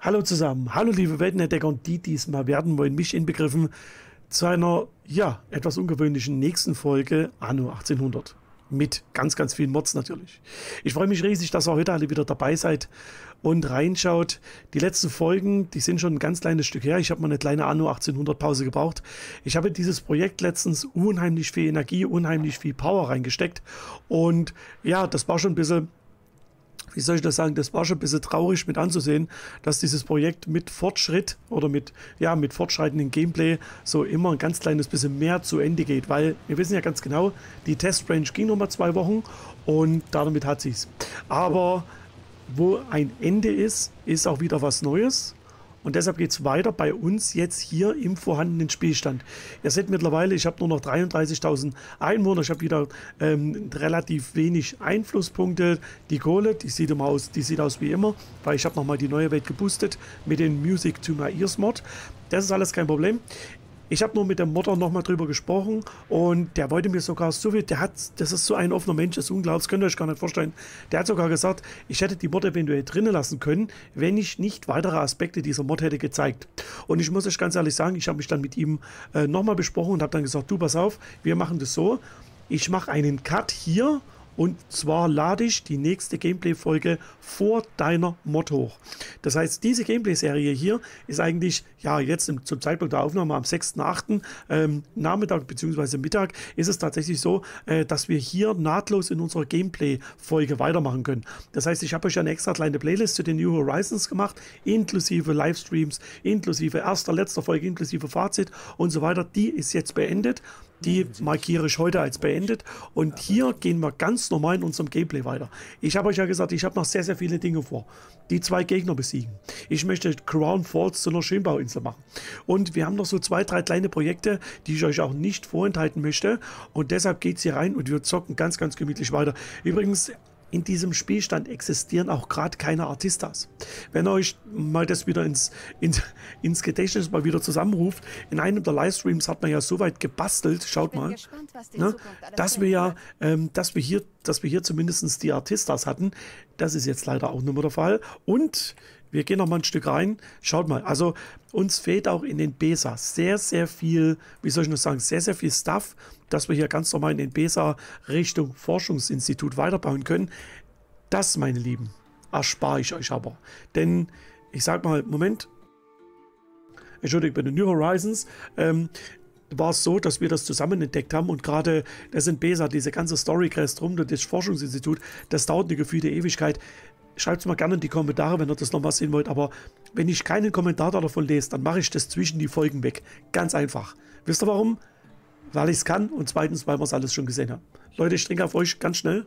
Hallo zusammen, hallo liebe Weltenentdecker und die diesmal werden wollen, mich inbegriffen, zu einer, ja, etwas ungewöhnlichen nächsten Folge Anno 1800. Mit ganz, ganz vielen Mods natürlich. Ich freue mich riesig, dass ihr heute alle wieder dabei seid und reinschaut. Die letzten Folgen, die sind schon ein ganz kleines Stück her. Ich habe mal eine kleine Anno 1800 Pause gebraucht. Ich habe in dieses Projekt letztens unheimlich viel Energie, unheimlich viel Power reingesteckt. Und ja, das war schon ein bisschen... Wie soll ich das sagen, das war schon ein bisschen traurig mit anzusehen, dass dieses Projekt mit Fortschritt oder mit fortschreitendem Gameplay so immer ein ganz kleines bisschen mehr zu Ende geht, weil wir wissen ja ganz genau, die Testrange ging nochmal 2 Wochen und damit hat sich's. Aber wo ein Ende ist, ist auch wieder was Neues. Und deshalb geht es weiter bei uns jetzt hier im vorhandenen Spielstand. Ihr seht mittlerweile, ich habe nur noch 33.000 Einwohner. Ich habe wieder relativ wenig Einflusspunkte. Die Kohle, die sieht aus wie immer, weil ich habe nochmal die neue Welt geboostet mit dem Music to My Ears Mod. Das ist alles kein Problem. Ich habe nur mit dem Modder nochmal drüber gesprochen und der wollte mir sogar so viel, das ist so ein offener Mensch, das ist unglaublich, das könnt ihr euch gar nicht vorstellen. Der hat sogar gesagt, ich hätte die Mod eventuell drinnen lassen können, wenn ich nicht weitere Aspekte dieser Mod hätte gezeigt. Und ich muss euch ganz ehrlich sagen, ich habe mich dann mit ihm nochmal besprochen und habe dann gesagt, du pass auf, wir machen das so, ich mache einen Cut hier. Und zwar lade ich die nächste Gameplay-Folge vor deiner Mod hoch. Das heißt, diese Gameplay-Serie hier ist eigentlich, ja, jetzt zum Zeitpunkt der Aufnahme am 6.8. Nachmittag bzw. Mittag ist es tatsächlich so, dass wir hier nahtlos in unserer Gameplay-Folge weitermachen können. Das heißt, ich habe euch eine extra kleine Playlist zu den New Horizons gemacht, inklusive Livestreams, inklusive erster, letzter Folge, inklusive Fazit und so weiter. Die ist jetzt beendet. Die markiere ich heute als beendet und hier gehen wir ganz normal in unserem Gameplay weiter. Ich habe euch ja gesagt, ich habe noch sehr, sehr viele Dinge vor. Die 2 Gegner besiegen. Ich möchte Crown Falls zu einer Schönbauinsel machen. Und wir haben noch so 2, 3 kleine Projekte, die ich euch auch nicht vorenthalten möchte. Und deshalb geht es hier rein und wir zocken ganz, ganz gemütlich weiter. Übrigens, in diesem Spielstand existieren auch gerade keine Artistas. Wenn ihr euch mal das wieder ins Gedächtnis mal wieder zusammenruft, in einem der Livestreams hat man ja so weit gebastelt, schaut mal, ne, dass wir hier zumindest die Artistas hatten. Das ist jetzt leider auch nicht mehr der Fall. Und wir gehen noch mal ein Stück rein. Schaut mal, also uns fehlt auch in den Besa sehr, sehr viel, wie soll ich noch sagen, sehr, sehr viel Stuff, dass wir hier ganz normal in den Besa Richtung Forschungsinstitut weiterbauen können. Das, meine Lieben, erspare ich euch aber. Denn, ich sag mal, Moment, Entschuldigung, bei den New Horizons, war es so, dass wir das zusammen entdeckt haben und gerade das in Besa, diese ganze Storycrest rum, das Forschungsinstitut, das dauert eine gefühlte Ewigkeit. Schreibt es mal gerne in die Kommentare, wenn ihr das nochmal sehen wollt, aber wenn ich keinen Kommentar davon lese, dann mache ich das zwischen die Folgen weg. Ganz einfach. Wisst ihr warum? Weil ich es kann und zweitens, weil wir es alles schon gesehen haben. Leute, ich trinke auf euch ganz schnell.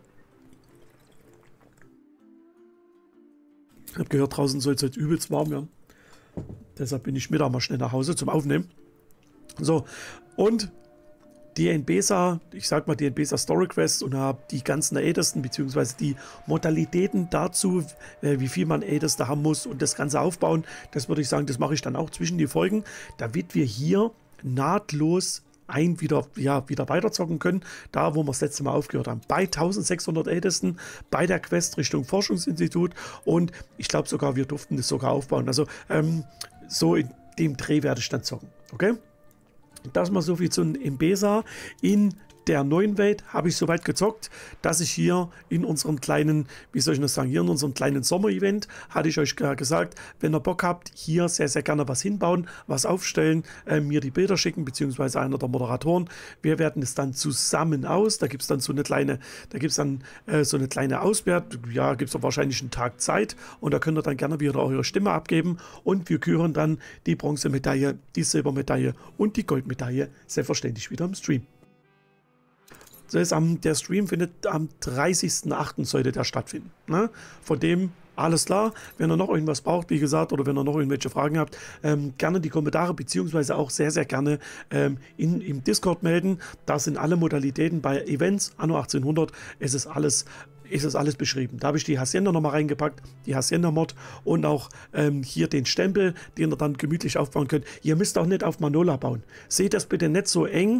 Ich habe gehört, draußen soll es jetzt übelst warm werden. Deshalb bin ich mit mal schnell nach Hause zum Aufnehmen. So, und die NBESA, ich sag mal die NBESA Story Quest und habe die ganzen Ältesten bzw. die Modalitäten dazu, wie viel man Älteste haben muss und das Ganze aufbauen, das würde ich sagen, das mache ich dann auch zwischen die Folgen, damit wir hier nahtlos wieder weiterzocken können, da wo wir das letzte Mal aufgehört haben. Bei 1600 Ältesten, bei der Quest Richtung Forschungsinstitut und ich glaube sogar, wir durften das sogar aufbauen. Also so in dem Dreh werde ich dann zocken. Okay? Das mal so viel zu NBESA. In der neuen Welt habe ich soweit gezockt, dass ich hier in unserem kleinen, wie soll ich das sagen, hier in unserem kleinen Sommer-Event, hatte ich euch gesagt, wenn ihr Bock habt, hier sehr, sehr gerne was hinbauen, was aufstellen, mir die Bilder schicken, beziehungsweise einer der Moderatoren. Wir werten es dann zusammen aus. Da gibt es dann so eine kleine, Auswertung. Ja, gibt es wahrscheinlich einen Tag Zeit und da könnt ihr dann gerne wieder eure Stimme abgeben und wir küren dann die Bronzemedaille, die Silbermedaille und die Goldmedaille selbstverständlich wieder im Stream. Das heißt, der Stream findet am 30.08. sollte der stattfinden. Ne? Von dem alles klar. Wenn ihr noch irgendwas braucht, wie gesagt, oder wenn ihr noch irgendwelche Fragen habt, gerne die Kommentare, beziehungsweise auch sehr, sehr gerne im Discord melden. Da sind alle Modalitäten bei Events, Anno 1800, ist es alles beschrieben. Da habe ich die Hacienda nochmal reingepackt, die Hacienda-Mod und auch hier den Stempel, den ihr dann gemütlich aufbauen könnt. Ihr müsst auch nicht auf Manola bauen. Seht das bitte nicht so eng.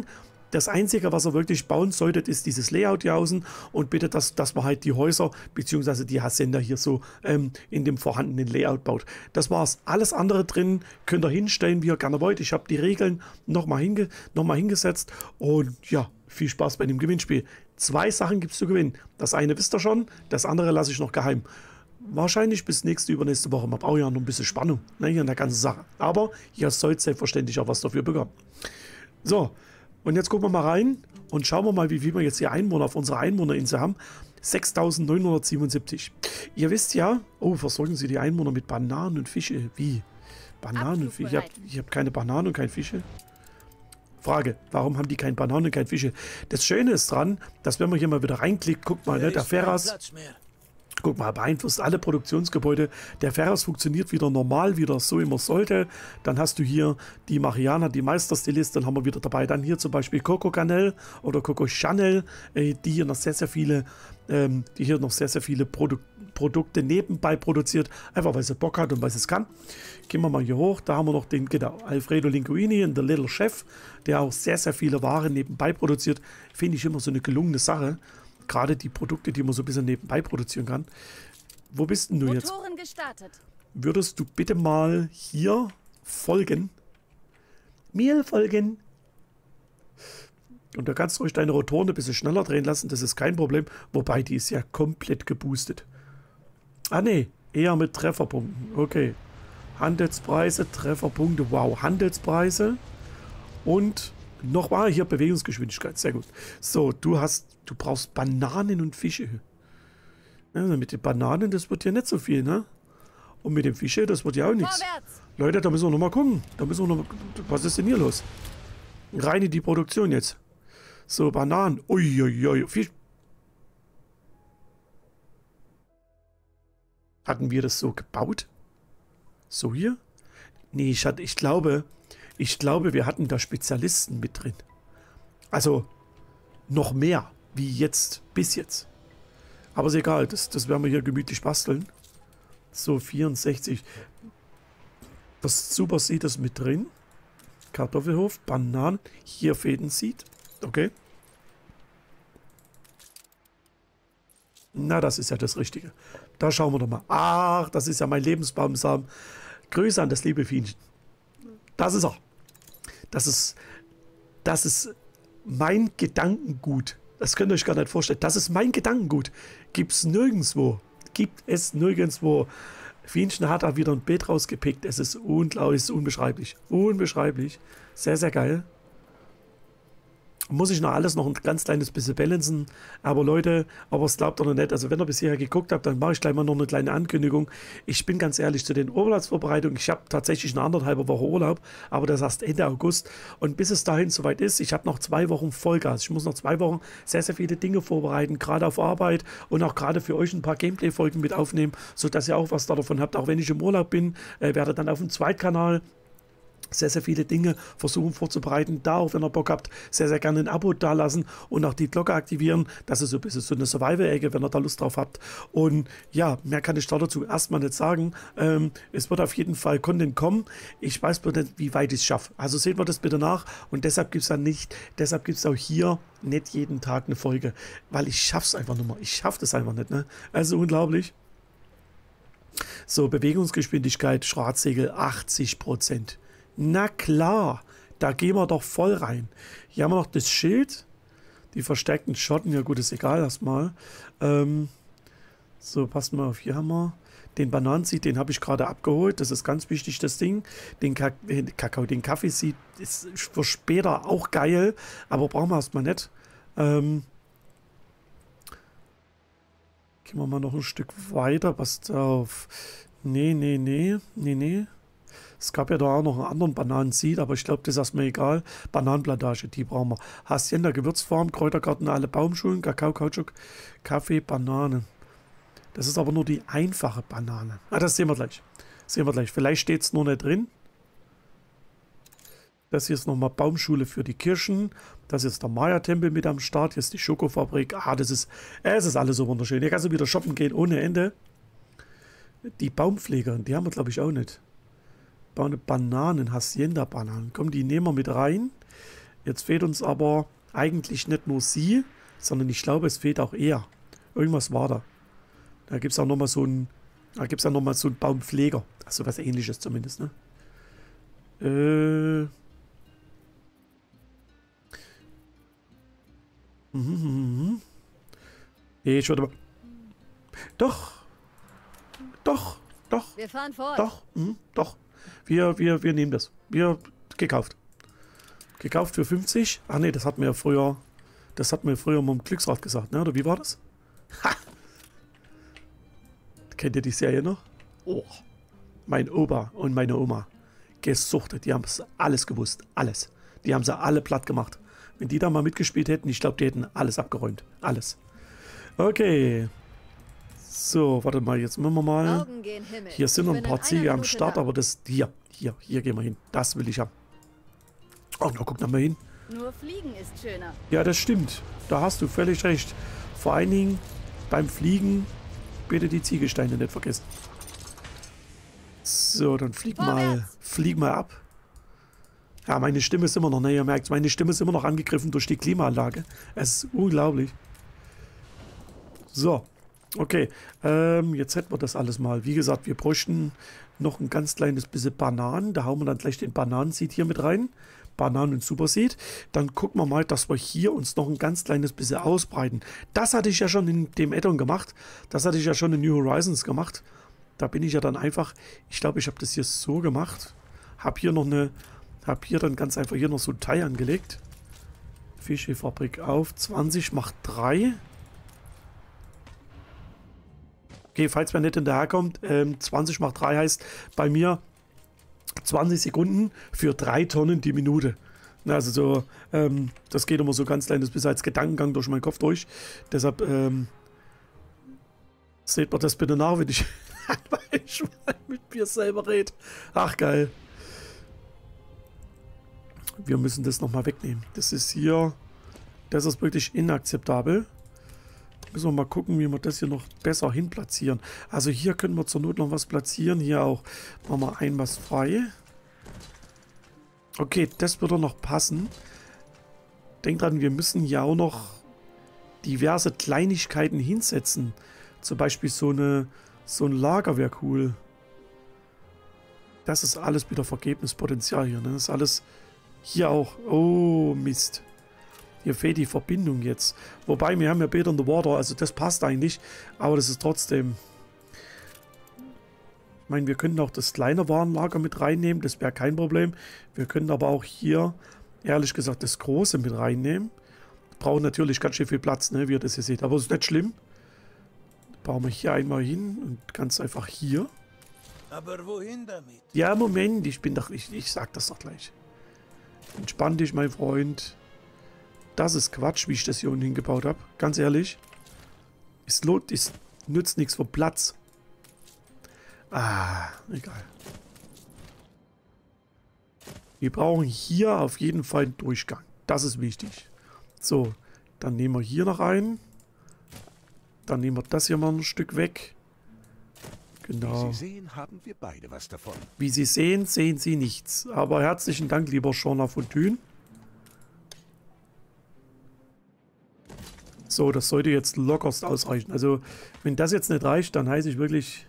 Das Einzige, was ihr wirklich bauen solltet, ist dieses Layout hier außen und bitte, dass man halt die Häuser bzw. die Hacienda hier so in dem vorhandenen Layout baut. Das war's. Alles andere drin könnt ihr hinstellen, wie ihr gerne wollt. Ich habe die Regeln nochmal hingesetzt und ja, viel Spaß bei dem Gewinnspiel. 2 Sachen gibt es zu gewinnen. Das eine wisst ihr schon, das andere lasse ich noch geheim. Wahrscheinlich bis übernächste Woche. Man braucht ja noch ein bisschen Spannung, ne, hier in der ganzen Sache. Aber ihr sollt selbstverständlich auch was dafür bekommen. So, und jetzt gucken wir mal rein und schauen wir mal, wie viel wir jetzt hier Einwohner auf unserer Einwohnerinsel haben. 6.977. Ihr wisst ja, oh, versorgen Sie die Einwohner mit Bananen und Fische. Wie? Bananen und Fische? Ich hab keine Bananen und keine Fische. Frage, warum haben die keine Bananen und keine Fische? Das Schöne ist dran, dass wenn man hier mal wieder reinklickt, guckt mal, ne, der Ferras... Guck mal, beeinflusst alle Produktionsgebäude. Der Ferras funktioniert wieder normal, wieder so immer sollte. Dann hast du hier die Mariana, die Meisterstilistin, haben wir wieder dabei. Dann hier zum Beispiel Coco Canel oder Coco Chanel, die hier noch sehr, sehr viele, Produkte nebenbei produziert, einfach weil sie Bock hat und weil sie es kann. Gehen wir mal hier hoch, da haben wir noch den, genau, Alfredo Linguini, The Little Chef, der auch sehr, sehr viele Waren nebenbei produziert. Finde ich immer so eine gelungene Sache. Gerade die Produkte, die man so ein bisschen nebenbei produzieren kann. Wo bist denn du jetzt? Motoren gestartet. Würdest du bitte mal hier folgen? Mir folgen. Und da kannst du ruhig deine Rotoren ein bisschen schneller drehen lassen, das ist kein Problem. Wobei, die ist ja komplett geboostet. Ah ne, eher mit Trefferpunkten. Okay. Handelspreise, Trefferpunkte, wow, Handelspreise. Und nochmal hier Bewegungsgeschwindigkeit, sehr gut. So, du brauchst Bananen und Fische. Also mit den Bananen, das wird ja nicht so viel, ne? Und mit dem Fische, das wird ja auch nichts. Leute, da müssen wir nochmal gucken. Was ist denn hier los? Rein in die Produktion jetzt. So, Bananen. Uiuiui, Fisch. Hatten wir das so gebaut? So hier? Nee, ich glaube, wir hatten da Spezialisten mit drin. Also noch mehr wie jetzt, bis jetzt. Aber ist egal, das werden wir hier gemütlich basteln. So, 64. Das Super Seed ist mit drin. Kartoffelhof, Bananen, hier Fädenseed. Okay. Na, das ist ja das Richtige. Da schauen wir doch mal. Ach, das ist ja mein Lebensbaumsamen. Grüße an das liebe Fienchen. Das ist er. Das ist mein Gedankengut. Das könnt ihr euch gar nicht vorstellen. Das ist mein Gedankengut. Gibt es nirgendwo. Gibt es nirgendwo. Fienchen hat da wieder ein Beet rausgepickt. Es ist unglaublich, es ist unbeschreiblich. Unbeschreiblich. Sehr, sehr geil. Muss ich noch alles noch ein ganz kleines bisschen balancen. Aber Leute, aber es glaubt doch noch nicht. Also wenn ihr bisher geguckt habt, dann mache ich gleich mal noch eine kleine Ankündigung. Ich bin ganz ehrlich zu den Urlaubsvorbereitungen. Ich habe tatsächlich eine 1,5 Woche Urlaub, aber das erst Ende August. Und bis es dahin soweit ist, ich habe noch 2 Wochen Vollgas. Ich muss noch 2 Wochen sehr, sehr viele Dinge vorbereiten, gerade auf Arbeit und auch gerade für euch ein paar Gameplay-Folgen mit aufnehmen, sodass ihr auch was davon habt. Auch wenn ich im Urlaub bin, werde dann auf dem Zweitkanal sehr, sehr viele Dinge versuchen vorzubereiten. Da auch, wenn ihr Bock habt, sehr, sehr gerne ein Abo dalassen und auch die Glocke aktivieren. Das ist so ein bisschen so eine Survival-Ecke, wenn ihr da Lust drauf habt. Und ja, mehr kann ich dazu erstmal nicht sagen. Es wird auf jeden Fall Content kommen. Ich weiß bloß nicht, wie weit ich es schaffe. Also seht mir das bitte nach. Und deshalb gibt es auch hier nicht jeden Tag eine Folge. Weil ich schaff's einfach nicht mehr. Ich schaffe das einfach nicht, ne? Also unglaublich. So, Bewegungsgeschwindigkeit, Schwarzsegel 80%. Na klar, da gehen wir doch voll rein. Hier haben wir noch das Schild, die verstärkten Schotten, ja gut, ist egal erstmal. So, passt mal auf, hier haben wir den Bananenseed, den habe ich gerade abgeholt, das ist ganz wichtig, das Ding. Den Kaffeeseed ist für später auch geil, aber brauchen wir erstmal nicht. Gehen wir mal noch ein Stück weiter, passt auf. Nee. Es gab ja da auch noch einen anderen Bananenseed, aber ich glaube, das ist erstmal egal. Bananenplantage, die brauchen wir. Hacienda, Gewürzfarm, Kräutergarten, alle Baumschulen, Kakao, Kautschuk, Kaffee, Bananen. Das ist aber nur die einfache Banane. Ah, das sehen wir gleich. Vielleicht steht es nur nicht drin. Das hier ist nochmal Baumschule für die Kirschen. Das ist der Maya-Tempel mit am Start. Hier ist die Schokofabrik. Ah, es ist alles so wunderschön. Hier kannst du wieder shoppen gehen ohne Ende. Die Baumpflegerin, die haben wir glaube ich auch nicht. Bananen, Hacienda-Bananen. Komm, die nehmen wir mit rein. Jetzt fehlt uns aber eigentlich nicht nur sie, sondern ich glaube, es fehlt auch er. Irgendwas war da. Da gibt es auch nochmal so einen, Baumpfleger. Also was Ähnliches zumindest, ne? Nee, ich würde mal. Doch, doch, doch, Wir fahren fort. doch, doch. Wir nehmen das. Gekauft. Gekauft für 50. Ach nee, das hat mir früher mal im Glücksrad gesagt, ne? Oder wie war das? Ha! Kennt ihr die Serie noch? Oh, mein Opa und meine Oma. Gesuchtet, die haben es alles gewusst. Alles. Die haben sie alle platt gemacht. Wenn die da mal mitgespielt hätten, ich glaube, die hätten alles abgeräumt. Alles. Okay. So, warte mal, jetzt müssen wir mal. Augen gen Himmel. Hier sind noch ein paar Ziege am Start, da. aber das. Hier gehen wir hin. Das will ich haben. Oh, na, guck noch mal hin. Nur Fliegen ist schöner. Ja, das stimmt. Da hast du völlig recht. Vor allen Dingen beim Fliegen bitte die Ziegelsteine nicht vergessen. So, dann flieg mal ab. Ja, meine Stimme ist immer noch, ne, ihr merkt, meine Stimme ist immer noch angegriffen durch die Klimaanlage. Es ist unglaublich. So, okay. Jetzt hätten wir das alles mal. Wie gesagt, wir bräuchten noch ein ganz kleines bisschen Bananen. Da hauen wir dann gleich den Bananenseed hier mit rein. Bananen und Superseed. Dann gucken wir mal, dass wir hier uns noch ein ganz kleines bisschen ausbreiten. Das hatte ich ja schon in dem Addon gemacht. Das hatte ich ja schon in New Horizons gemacht. Da bin ich ja dann einfach, ich glaube, ich habe das hier so gemacht. Habe hier dann ganz einfach hier noch so ein Teil angelegt. Fischfabrik auf. 20 macht 3. Okay, falls man nicht hinterherkommt, 20 macht 3 heißt bei mir 20 Sekunden für 3 Tonnen die Minute. Also so, das geht immer so ganz kleines bisschen als Gedankengang durch meinen Kopf durch. Deshalb seht mir das bitte nach, wenn ich mal mit mir selber rede. Ach geil. Wir müssen das nochmal wegnehmen. Das ist hier, das ist wirklich inakzeptabel. Müssen wir mal gucken, wie wir das hier noch besser hin platzieren. Also hier können wir zur Not noch was platzieren. Hier auch. Machen wir ein was frei. Okay, das würde noch passen. Denkt dran, wir müssen ja auch noch diverse Kleinigkeiten hinsetzen. Zum Beispiel so ein Lager wäre cool. Das ist alles wieder Vergebnispotenzial hier. Ne? Das ist alles hier auch. Oh, Mist. Hier fehlt die Verbindung jetzt. Wobei, wir haben ja Beta in the Water, also das passt eigentlich. Aber das ist trotzdem... Ich meine, wir könnten auch das kleine Warenlager mit reinnehmen. Das wäre kein Problem. Wir können aber auch hier, ehrlich gesagt, das große mit reinnehmen. Brauchen natürlich ganz schön viel Platz, ne, wie ihr das hier seht. Aber es ist nicht schlimm. Bauen wir hier einmal hin und ganz einfach hier. Aber wohin damit? Ja, Moment, ich sag das doch gleich. Entspann dich, mein Freund. Das ist Quatsch, wie ich das hier unten hingebaut habe. Ganz ehrlich. Es nützt nichts vom Platz. Ah, egal. Wir brauchen hier auf jeden Fall einen Durchgang. Das ist wichtig. So, dann nehmen wir hier noch einen. Dann nehmen wir das hier mal ein Stück weg. Genau. Wie Sie sehen, haben wir beide was davon. Wie Sie sehen, sehen Sie nichts. Aber herzlichen Dank, lieber Jean Lafontaine. So, das sollte jetzt lockerst ausreichen. Also, wenn das jetzt nicht reicht, dann heiße ich wirklich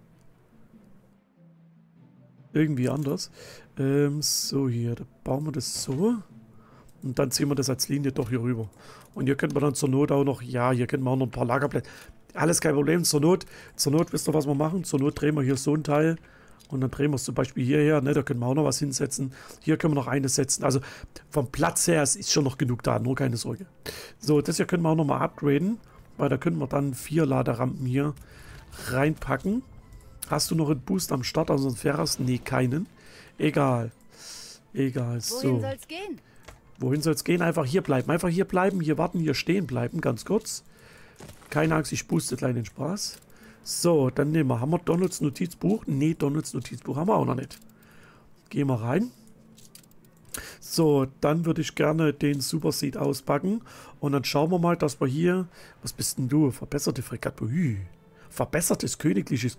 irgendwie anders. So, hier, da bauen wir das so. Und dann ziehen wir das als Linie doch hier rüber. Und hier könnte man dann zur Not auch noch, ja, hier könnten wir auch noch ein paar Lagerplätze. Alles kein Problem. Zur Not wisst ihr, was wir machen? Zur Not drehen wir hier so ein Teil. Und dann drehen wir es zum Beispiel hierher, ne? Da können wir auch noch was hinsetzen. Hier können wir noch eines setzen. Also vom Platz her ist schon noch genug da, nur keine Sorge. So, das hier können wir auch noch mal upgraden, weil da können wir dann 4 Laderampen hier reinpacken. Hast du noch einen Boost am Start, also einen Ferras? Nee, keinen. Egal. Egal, so. Wohin soll's gehen? Wohin soll es gehen? Einfach hier bleiben. Einfach hier bleiben, hier warten, hier stehen bleiben, ganz kurz. Keine Angst, ich booste gleich den Spaß. So, dann nehmen wir. Haben wir Donalds Notizbuch? Nee, Donalds Notizbuch haben wir auch noch nicht. Gehen wir rein. So, dann würde ich gerne den Superseed auspacken. Und dann schauen wir mal, dass wir hier... Was bist denn du? Verbesserte Fregatte. Verbessertes königliches...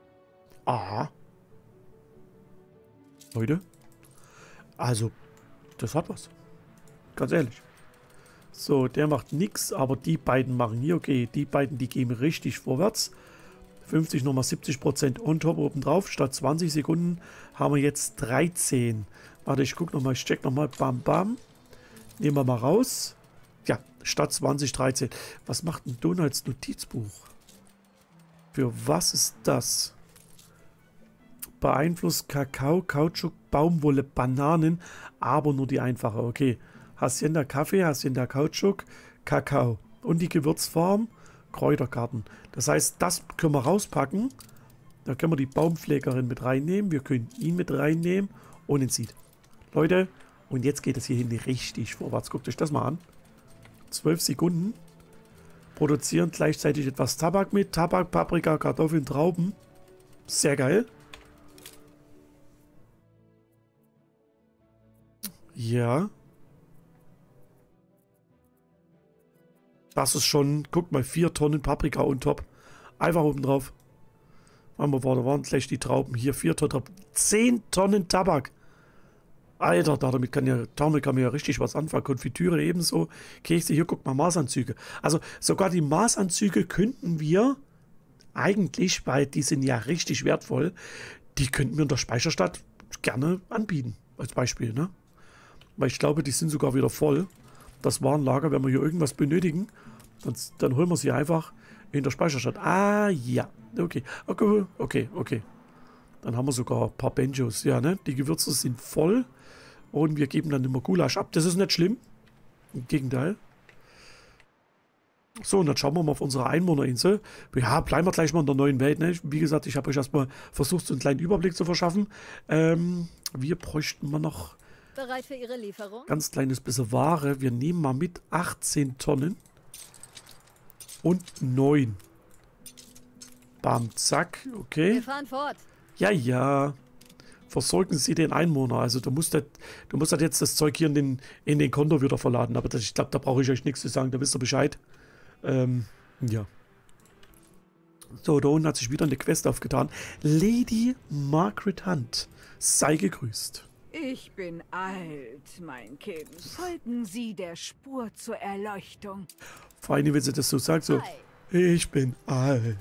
Aha. Leute. Also, Das hat was. Ganz ehrlich. So, der macht nichts, aber die beiden machen hier, okay, die beiden, die gehen richtig vorwärts. 50 nochmal 70% on top oben drauf. Statt 20 Sekunden haben wir jetzt 13. Warte, ich gucke nochmal, ich check nochmal. Bam, bam. Nehmen wir mal raus. Ja, statt 20, 13. Was macht ein Donalds Notizbuch? Für was ist das? Beeinflusst Kakao, Kautschuk, Baumwolle, Bananen, aber nur die einfache. Okay. Hacienda Kaffee, Hacienda Kautschuk, Kakao. Und die Gewürzfarm, Kräutergarten. Das heißt, das können wir rauspacken. Da können wir die Baumpflegerin mit reinnehmen. Wir können ihn mit reinnehmen und den Seed. Leute, und jetzt geht es hier hinten richtig vorwärts. Guckt euch das mal an. 12 Sekunden. Produzieren gleichzeitig etwas Tabak mit. Tabak, Paprika, Kartoffeln, Trauben. Sehr geil. Ja. Das ist schon, guck mal, 4 Tonnen Paprika on top. Einfach oben drauf. Da waren gleich die Trauben. Hier 4 Tonnen. 10 Tonnen Tabak. Alter, damit kann man ja richtig was anfangen. Konfitüre ebenso. Kekse, hier guck mal, Maßanzüge. Also sogar die Maßanzüge könnten wir eigentlich, weil die sind ja richtig wertvoll, die könnten wir in der Speicherstadt gerne anbieten. Als Beispiel, ne? Weil ich glaube, die sind sogar wieder voll. Das Warenlager, wenn wir hier irgendwas benötigen, dann holen wir sie einfach in der Speicherstadt. Ah, ja. Okay. Okay. Dann haben wir sogar ein paar Banjos. Ja, ne? Die Gewürze sind voll. Und wir geben dann immer Gulasch ab. Das ist nicht schlimm. Im Gegenteil. So, und dann schauen wir mal auf unsere Einwohnerinsel. Ja, bleiben wir gleich mal in der neuen Welt. Ne? Wie gesagt, ich habe euch erstmal versucht, so einen kleinen Überblick zu verschaffen. Wir bräuchten mal noch Bereit für Ihre Lieferung? ganz kleines bisschen Ware. Wir nehmen mal mit 18 Tonnen und 9. Bam, zack, okay. Wir fahren fort. Ja. Versorgen Sie den Einwohner. Also du musst halt jetzt das Zeug hier in den Konto wieder verladen. Aber ich glaube, da brauche ich euch nichts zu sagen. Da wisst ihr Bescheid. Ja. So, da unten hat sich wieder eine Quest aufgetan. Lady Margaret Hunt. Sei gegrüßt. Ich bin alt, mein Kind. Folgen Sie der Spur zur Erleuchtung. Vor allem, wenn sie das so sagt, so, Hi. ich bin alt.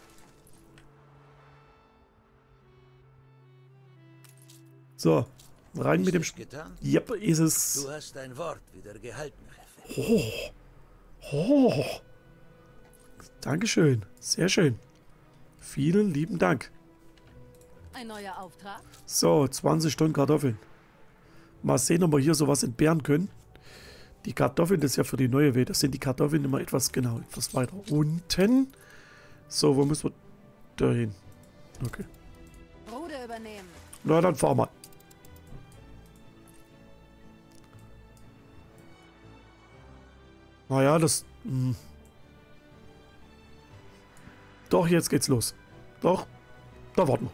So, rein mit dem getan? Yep, ist es. Du hast dein Wort wieder gehalten, Reffe. Oh. Dankeschön. Sehr schön. Vielen lieben Dank. Ein neuer Auftrag? So, 20 Tonnen Kartoffeln. Mal sehen, ob wir hier sowas entbehren können. Die Kartoffeln, das ist ja für die neue Welt. Das sind die Kartoffeln immer etwas weiter unten. So, wo müssen wir dahin? Okay. Ruder übernehmen. Na, dann fahr mal. Naja, Doch, jetzt geht's los. Doch, da warten wir.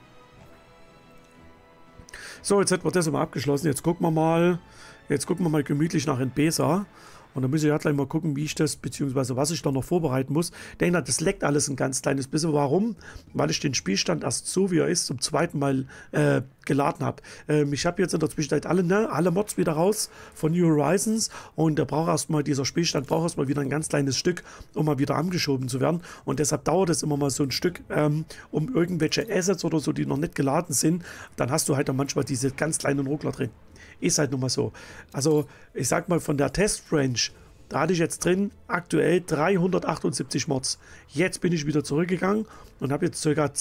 So, jetzt hätten wir das mal abgeschlossen. Jetzt gucken wir mal gemütlich nach Entbesa. Und dann muss ich ja gleich mal gucken, wie ich das, beziehungsweise was ich da noch vorbereiten muss. Denke, das leckt alles ein ganz kleines bisschen. Warum? Weil ich den Spielstand erst so, wie er ist, zum zweiten Mal geladen habe. Ich habe jetzt in der Zwischenzeit alle Mods wieder raus von New Horizons. Und dieser Spielstand braucht erstmal wieder ein ganz kleines Stück, um mal wieder angeschoben zu werden. Und deshalb dauert es immer mal so ein Stück, um irgendwelche Assets oder so, die noch nicht geladen sind. Dann hast du halt dann manchmal diese ganz kleinen Ruckler drin. Ist halt nun mal so. Also, ich sag mal, von der Test-Range, da hatte ich jetzt drin aktuell 378 Mods. Jetzt bin ich wieder zurückgegangen und habe jetzt ca.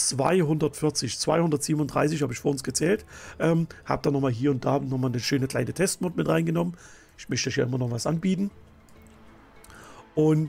237 habe ich vor uns gezählt. Habe dann nochmal hier und da nochmal eine schöne kleine Testmod mit reingenommen. Ich möchte euch ja immer noch was anbieten. Und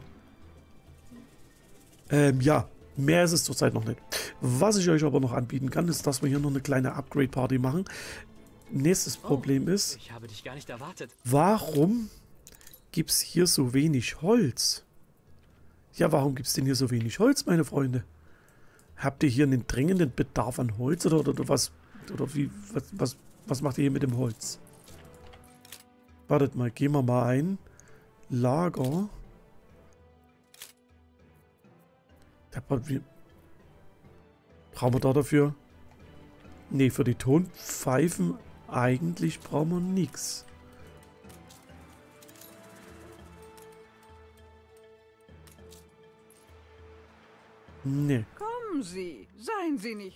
ja, mehr ist es zurzeit noch nicht. Was ich euch aber noch anbieten kann, ist, dass wir hier noch eine kleine Upgrade-Party machen. Nächstes Problem ist, ich habe dich gar nicht erwartet. Warum gibt es hier so wenig Holz? Ja, warum gibt es denn hier so wenig Holz, meine Freunde? Habt ihr hier einen dringenden Bedarf an Holz oder was? Oder wie, was macht ihr hier mit dem Holz? Wartet mal, gehen wir mal ein. Lager. Brauchen wir da dafür? Ne, für die Tonpfeifen eigentlich brauchen wir nichts. Nee. Kommen Sie, seien Sie nicht.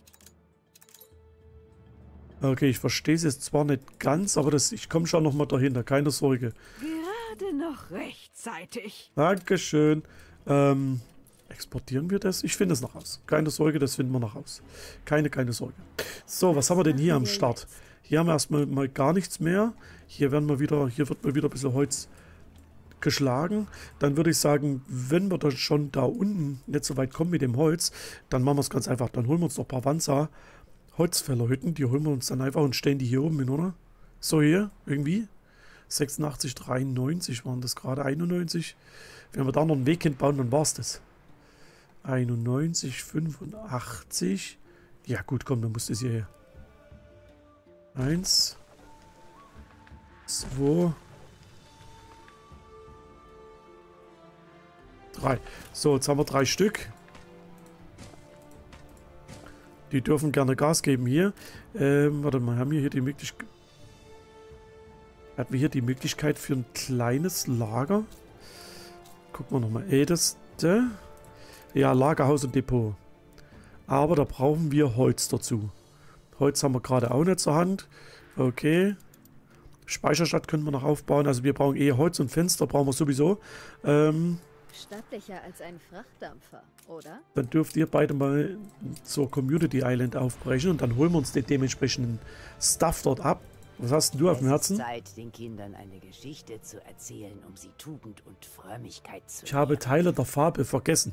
Okay, ich verstehe es jetzt zwar nicht ganz, aber ich komme schon nochmal dahinter, keine Sorge. Gerade noch rechtzeitig. Dankeschön. Exportieren wir das? Ich finde es noch aus. Keine Sorge, das finden wir noch aus. Keine Sorge. So, was haben wir denn hier am Start? Hier haben wir erstmal mal gar nichts mehr. Hier wird mal wieder ein bisschen Holz geschlagen. Dann würde ich sagen, wenn wir dann schon da unten nicht so weit kommen mit dem Holz, dann machen wir es ganz einfach. Dann holen wir uns noch ein paar Wanza Holzfällerhütten. Die holen wir uns dann einfach und stellen die hier oben hin, oder? So hier, irgendwie. 86, 93 waren das gerade, 91. Wenn wir da noch einen Weg hinbauen, dann war es das. 91, 85. Ja gut, komm, dann muss das hier her. 1, 2, 3. So, jetzt haben wir 3 Stück. Die dürfen gerne Gas geben hier. Warte mal, haben wir hier die Möglichkeit... Hatten wir hier die Möglichkeit für ein kleines Lager? Gucken wir nochmal. Älteste. Ja, Lagerhaus und Depot. Aber da brauchen wir Holz dazu. Holz haben wir gerade auch nicht zur Hand. Okay. Speicherstadt können wir noch aufbauen. Also wir brauchen Holz und Fenster, brauchen wir sowieso. Stattlicher als ein Frachtdampfer, oder? Dann dürft ihr beide mal zur Community Island aufbrechen und dann holen wir uns den dementsprechenden Stuff dort ab. Was hast denn du auf dem Herzen? Es ist Zeit, den Kindern eine Geschichte zu erzählen, um sie Tugend und Frömmigkeit zu Ich habe lehren. Teile der Farbe vergessen.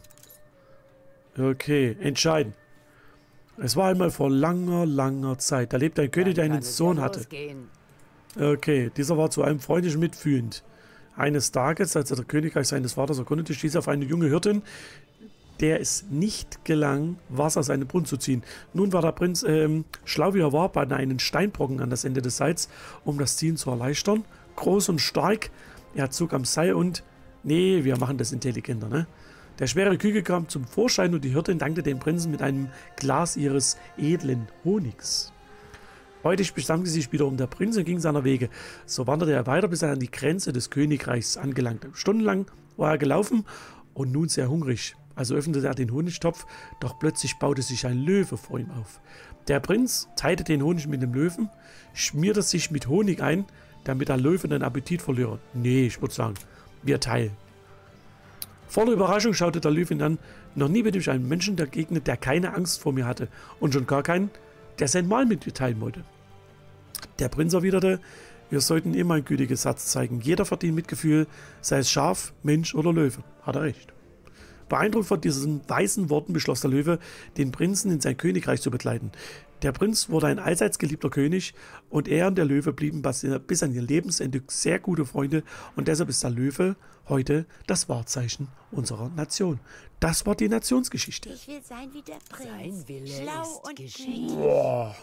Okay, entscheiden. Es war einmal vor langer Zeit. Da lebte ein König, der einen Sohn hatte. Losgehen. Okay, dieser war zu einem freundlichen mitfühlend. Eines Tages, als er das Königreich seines Vaters erkundete, stieß er auf eine junge Hirtin, der es nicht gelang, Wasser aus einem Brunnen zu ziehen. Nun war der Prinz schlau wie er war, band einen Steinbrocken an das Ende des Seils, um das Ziehen zu erleichtern. Groß und stark, er zog am Seil und... Nee, wir machen das intelligenter, ne? Der schwere Kügel kam zum Vorschein und die Hirtin dankte dem Prinzen mit einem Glas ihres edlen Honigs. Freudig besank sich wiederum der Prinz und ging seiner Wege. So wanderte er weiter, bis er an die Grenze des Königreichs angelangte. Stundenlang war er gelaufen und nun sehr hungrig. Also öffnete er den Honigtopf, doch plötzlich baute sich ein Löwe vor ihm auf. Der Prinz teilte den Honig mit dem Löwen, schmierte sich mit Honig ein, damit der Löwe den Appetit verliere. Nee, ich würde sagen, wir teilen. Voller Überraschung schaute der Löwe ihn an. Noch nie bin ich einem Menschen begegnet, der keine Angst vor mir hatte und schon gar keinen, der sein Mahl mit mir teilen wollte. Der Prinz erwiderte, wir sollten immer ein gütiges Satz zeigen. Jeder verdient Mitgefühl, sei es Schaf, Mensch oder Löwe. Hat er recht. Beeindruckt von diesen weisen Worten beschloss der Löwe, den Prinzen in sein Königreich zu begleiten. Der Prinz wurde ein allseits geliebter König und er und der Löwe blieben bis an ihr Lebensende sehr gute Freunde und deshalb ist der Löwe heute das Wahrzeichen unserer Nation. Das war die Nationsgeschichte. Ich will sein wie der Prinz. Sein Wille Schlau ist und geschehen. Boah.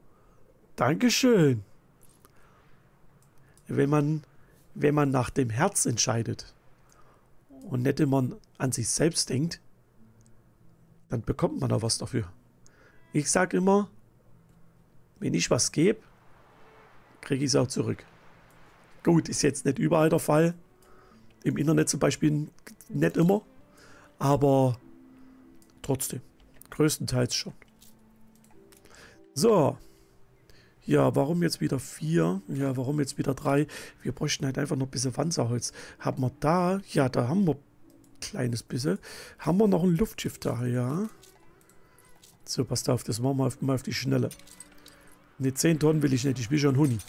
Dankeschön. Wenn man nach dem Herz entscheidet und nicht immer an sich selbst denkt, dann bekommt man auch was dafür. Ich sage immer, wenn ich was gebe, kriege ich es auch zurück. Gut, ist jetzt nicht überall der Fall. Im Internet zum Beispiel nicht immer. Aber trotzdem, größtenteils schon. So. Ja, warum jetzt wieder 4? Ja, warum jetzt wieder 3? Wir bräuchten halt einfach noch ein bisschen Wanzerholz. Haben wir da? Ja, da haben wir ein kleines bisschen. Haben wir noch ein Luftschiff da? Ja. So, passt auf, das machen wir mal auf die Schnelle. Ne, 10 Tonnen will ich nicht, ich will schon Huni.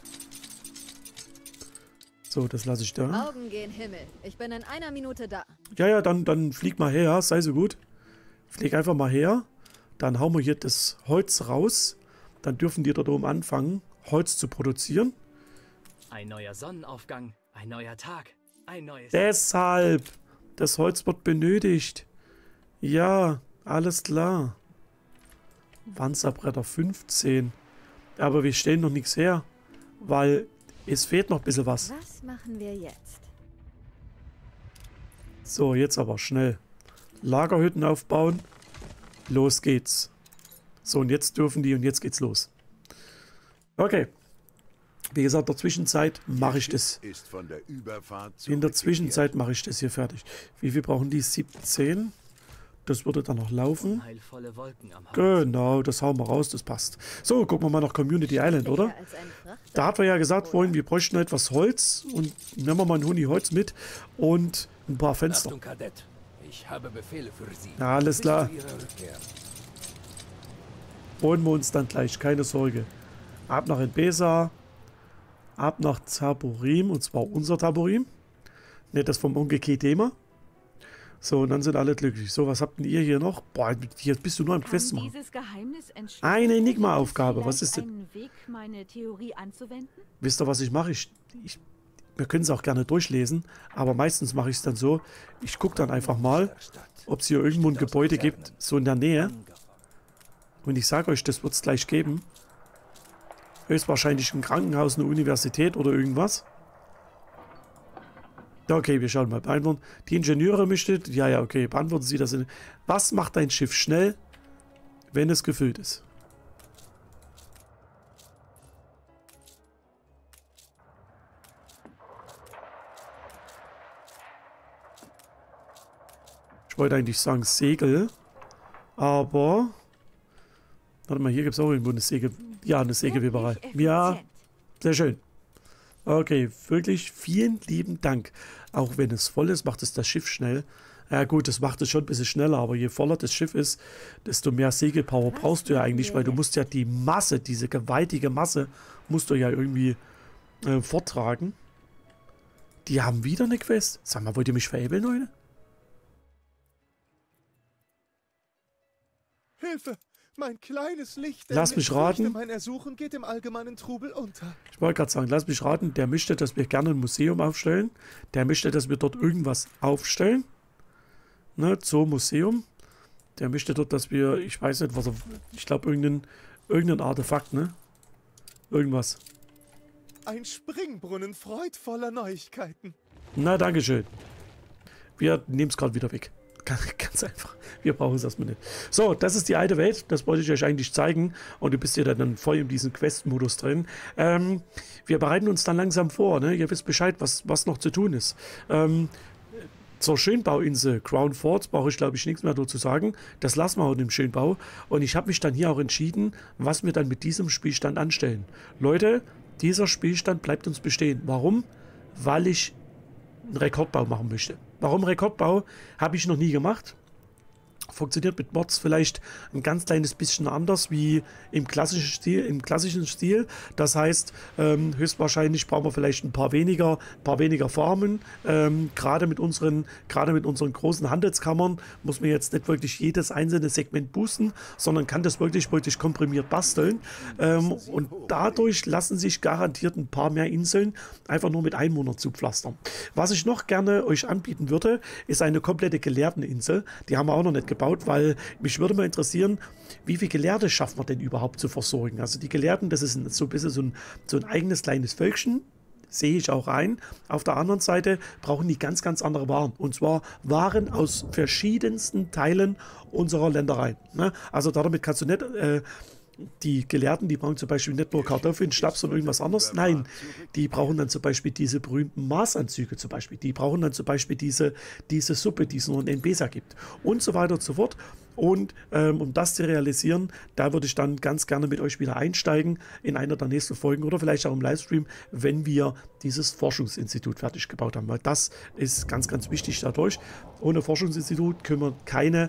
So, das lasse ich da. Augen gen Himmel. Ich bin in einer Minute da. Ja, dann flieg mal her, sei so gut. Flieg einfach mal her. Dann hauen wir hier das Holz raus. Dann dürfen die dort oben anfangen, Holz zu produzieren. Ein neuer Sonnenaufgang, ein neuer Tag, ein neues... Deshalb, das Holz wird benötigt. Ja, alles klar. Wanzerbretter 15. Aber wir stellen noch nichts her, weil es fehlt noch ein bisschen was. Was machen wir jetzt? So, jetzt aber schnell. Lagerhütten aufbauen. Los geht's. So, und jetzt dürfen die und jetzt geht's los. Okay. Wie gesagt, in der Zwischenzeit mache ich das. In der Zwischenzeit Zwischenzeit mache ich das hier fertig. Wie viel brauchen die? 17. Das würde dann noch laufen. Unheilvolle Wolken am Horizont. Genau, das hauen wir raus, das passt. So, gucken wir mal nach Community Island, oder? Stattlicher als ein Frachtdampfer, Da hat wir ja gesagt oder? vorhin, wir bräuchten etwas Holz und nehmen wir mal ein Huni Holz mit und ein paar Fenster. Achtung, Kadett. Ich habe Befehle für Sie. Ja, alles Bis klar. zu Ihrer Rückkehr. Holen wir uns dann gleich, keine Sorge. Ab nach Enbesa, ab nach Taburim, und zwar unser Taburim. Nicht das vom Onkel Kedema. So, und dann sind alle glücklich. So, was habt denn ihr hier noch? Boah, hier bist du nur im Quest machen. Dieses Geheimnis entsteht. Eine Enigma-Aufgabe, was ist denn? Ein Weg, meine Theorie anzuwenden? Wisst ihr, was ich mache? Wir können es auch gerne durchlesen, aber meistens mache ich es dann so, ich gucke dann einfach mal, ob es hier irgendwo ein Gebäude gibt, so in der Nähe. Und ich sage euch, das wird es gleich geben. Höchstwahrscheinlich ein Krankenhaus, eine Universität oder irgendwas. Ja, okay, wir schauen mal. Beantworten. Die Ingenieure möchtet. Ja, okay. Beantworten Sie das. Was macht ein Schiff schnell, wenn es gefüllt ist? Ich wollte eigentlich sagen Segel, aber warte mal, hier gibt es auch irgendwo eine Segel. Ja, eine Segelweberei. Ja, sehr schön. Okay, wirklich vielen lieben Dank. Auch wenn es voll ist, macht es das Schiff schnell. Ja gut, das macht es schon ein bisschen schneller, aber je voller das Schiff ist, desto mehr Segelpower brauchst du ja eigentlich, weil du musst ja die Masse, diese gewaltige Masse, musst du ja irgendwie vortragen. Die haben wieder eine Quest. Sag mal, wollt ihr mich veräppeln, Leute? Hilfe! Mein kleines Licht. Lass mich raten. Mein Ersuchen geht im allgemeinen Trubel unter. Ich wollte gerade sagen, lass mich raten, der möchte, dass wir gerne ein Museum aufstellen. Der möchte, dass wir dort irgendwas aufstellen. Ne, Zoo-Museum. Der möchte dort, dass wir, ich weiß nicht, was er, ich glaube irgendein Artefakt, ne? Irgendwas. Ein Springbrunnen freudvoller Neuigkeiten. Na, dankeschön. Wir nehmen es gerade wieder weg. Ganz einfach. Wir brauchen es erstmal nicht. So, das ist die alte Welt. Das wollte ich euch eigentlich zeigen. Und du bist ja dann voll in diesem Quest-Modus drin. Wir bereiten uns dann langsam vor. Ne? Ihr wisst Bescheid, was noch zu tun ist. Zur Schönbauinsel Crown Fort brauche ich, glaube ich, nichts mehr dazu sagen. Das lassen wir auch im Schönbau. Und ich habe mich dann hier auch entschieden, was wir dann mit diesem Spielstand anstellen. Leute, dieser Spielstand bleibt uns bestehen. Warum? Weil ich einen Rekordbau machen möchte. Warum Rekordbau? Habe ich noch nie gemacht. Funktioniert mit Mods vielleicht ein ganz kleines bisschen anders wie im klassischen Stil. Das heißt, höchstwahrscheinlich brauchen wir vielleicht ein paar weniger Farmen. Gerade mit unseren großen Handelskammern muss man jetzt nicht wirklich jedes einzelne Segment boosten, sondern kann das wirklich komprimiert basteln. Und dadurch lassen sich garantiert ein paar mehr Inseln einfach nur mit Einwohnern zupflastern. Was ich noch gerne euch anbieten würde, ist eine komplette Gelehrteninsel. Die haben wir auch noch nicht gebaut, weil mich würde mal interessieren, wie viele Gelehrte schaffen wir denn überhaupt zu versorgen? Also die Gelehrten, das ist so ein bisschen so ein eigenes kleines Völkchen, sehe ich auch ein. Auf der anderen Seite brauchen die ganz, ganz andere Waren. Und zwar Waren aus verschiedensten Teilen unserer Ländereien. Ne? Also damit kannst du nicht... Die Gelehrten, die brauchen zum Beispiel nicht nur Kartoffeln, Schnaps und irgendwas anderes. Nein, die brauchen dann zum Beispiel diese berühmten Maßanzüge zum Beispiel. Die brauchen dann zum Beispiel diese Suppe, die es nur in Enbesa gibt. Und so weiter und so fort. Und um das zu realisieren, da würde ich dann ganz gerne mit euch wieder einsteigen in einer der nächsten Folgen oder vielleicht auch im Livestream, wenn wir dieses Forschungsinstitut fertig gebaut haben. Weil das ist ganz, ganz wichtig dadurch. Ohne Forschungsinstitut können wir keine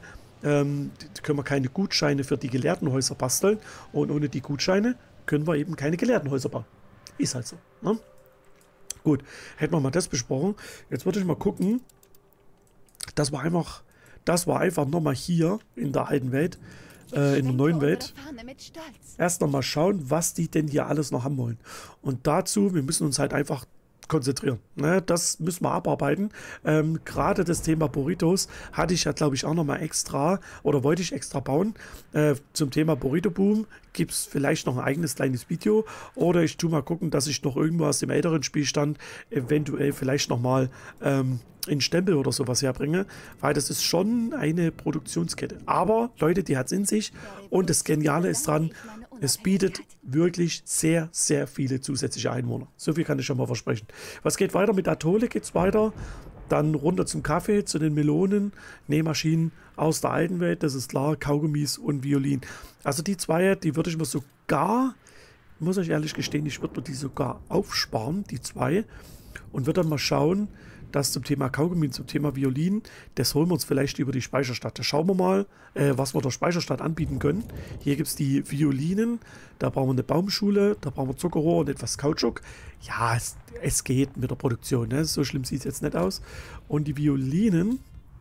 Gutscheine für die Gelehrtenhäuser basteln und ohne die Gutscheine können wir eben keine Gelehrtenhäuser bauen. Ist halt so. Ne? Gut, hätten wir mal das besprochen. Jetzt würde ich mal gucken. Das war einfach nochmal hier in der alten Welt, in der neuen Welt. Erst nochmal schauen, was die denn hier alles noch haben wollen. Und dazu, wir müssen uns halt einfach konzentrieren. Ne, das müssen wir abarbeiten. Gerade das Thema Burritos hatte ich ja, glaube ich, auch nochmal extra oder wollte ich extra bauen. Zum Thema Burrito Boom gibt es vielleicht noch ein eigenes kleines Video oder ich tue mal gucken, dass ich noch irgendwo aus dem älteren Spielstand eventuell vielleicht nochmal in Stempel oder sowas herbringe, weil das ist schon eine Produktionskette. Aber Leute, die hat es in sich und das Geniale ist dran, es bietet wirklich sehr, sehr viele zusätzliche Einwohner. So viel kann ich schon mal versprechen. Was geht weiter? Mit Atole geht es weiter. Dann runter zum Kaffee, zu den Melonen, Nähmaschinen aus der alten Welt, das ist klar, Kaugummis und Violin. Also die zwei, die würde ich mir sogar, muss ich ehrlich gestehen, ich würde mir die sogar aufsparen, die zwei, und würde dann mal schauen, dass zum Thema Kaugummi, zum Thema Violin, das holen wir uns vielleicht über die Speicherstadt. Da schauen wir mal, was wir der Speicherstadt anbieten können. Hier gibt es die Violinen, da brauchen wir eine Baumschule, da brauchen wir Zuckerrohr und etwas Kautschuk. Ja, es geht mit der Produktion, ne? So schlimm sieht es jetzt nicht aus. Und die Violinen,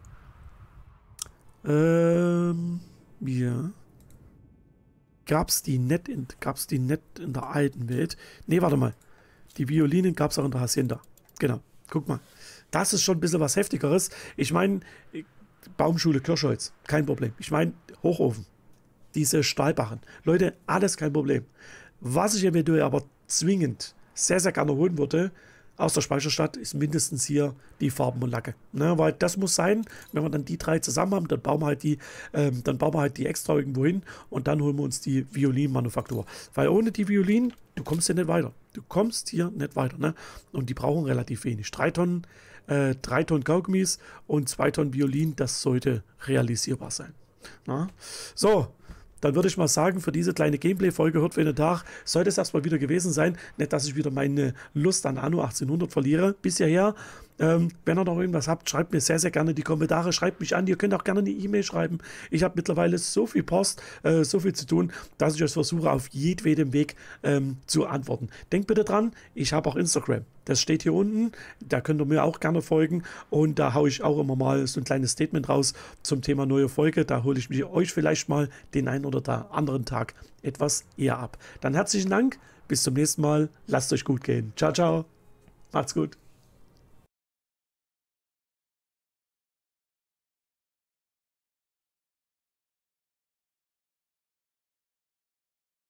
ja, gab es die nicht in der alten Welt? Ne, warte mal. Die Violinen gab es auch in der Hacienda. Genau, guck mal. Das ist schon ein bisschen was Heftigeres. Ich meine, Baumschule Kirschholz, kein Problem. Ich meine, Hochofen, diese Stahlbarren. Leute, alles kein Problem. Was ich eventuell aber zwingend sehr, sehr gerne holen würde, aus der Speicherstadt, ist mindestens hier die Farben und Lacke. Ne, weil das muss sein, wenn wir dann die drei zusammen haben, dann bauen wir halt die extra irgendwo hin und dann holen wir uns die Violinmanufaktur. Weil ohne die Violin, du kommst hier nicht weiter. Du kommst hier nicht weiter. Ne? Und die brauchen relativ wenig. 3 Tonnen Kaugummis und 2 Tonnen Violin, das sollte realisierbar sein. Na? So. Dann würde ich mal sagen, für diese kleine Gameplay-Folge hört für den Tag, sollte es erstmal wieder gewesen sein. Nicht, dass ich wieder meine Lust an Anno 1800 verliere. Bis hierher, wenn ihr noch irgendwas habt, schreibt mir sehr, sehr gerne in die Kommentare. Schreibt mich an. Ihr könnt auch gerne eine E-Mail schreiben. Ich habe mittlerweile so viel Post, so viel zu tun, dass ich euch versuche, auf jedwedem Weg zu antworten. Denkt bitte dran, ich habe auch Instagram. Das steht hier unten. Da könnt ihr mir auch gerne folgen. Und da haue ich auch immer mal so ein kleines Statement raus zum Thema neue Folge. Da hole ich euch vielleicht mal den einen oder anderen Tag etwas eher ab. Dann herzlichen Dank. Bis zum nächsten Mal. Lasst euch gut gehen. Ciao, ciao. Macht's gut.